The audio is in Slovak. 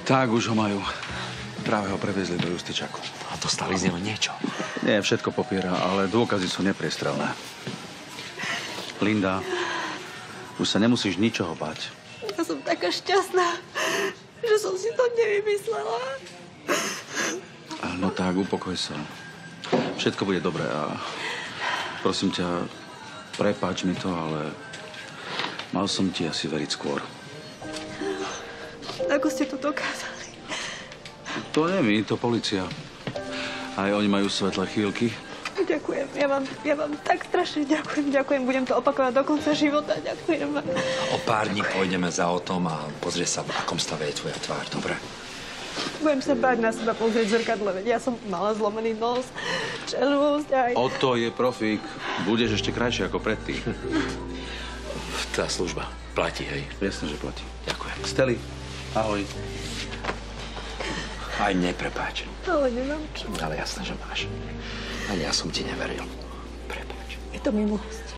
Tak, už ho majú. Práve ho previezli do Justičaku. A dostali z neho niečo? Nie, všetko popiera, ale dôkazy sú nepriestrelné. Linda, už sa nemusíš ničoho bať. Ja som taká šťastná, že som si to nevymyslela. No tak, upokoj sa. Všetko bude dobré a prosím ťa, prepáč mi to, ale mal som ti asi veriť skôr. Ako ste to dokázali? To nie my, to polícia. Aj oni majú svetlé chvíľky. Ďakujem, ja vám tak strašne ďakujem. Budem to opakovať do konca života. Ďakujem vám. O pár dní pôjdeme za autom a pozrie sa, v akom stave je tvoja tvár, dobre? Budem sa báť na seba pozrieť v zrkadle, veď ja som mala zlomený nos, čelusť aj... Otto je profík. Budeš ešte krajšie ako predtým. Tá služba platí, hej? Jasne, že platí. Ďakujem. Steli, ahoj. Aj mne prepáč. Ale nemám čo. Ale jasné, že máš. Ani ja som ti neveril. Prepáč. Je to milosť.